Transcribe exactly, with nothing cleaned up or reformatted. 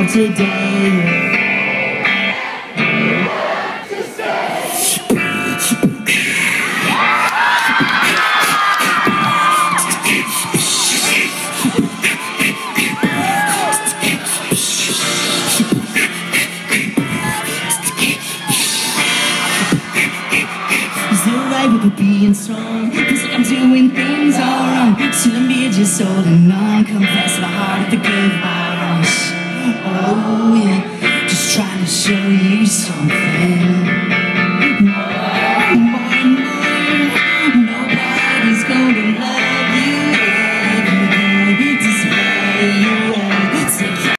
today. With being strong, feels like I'm doing things all wrong. Shouldn't be just holding on. Confess my heart, forgive my wrongs. Oh yeah, just trying to show you something.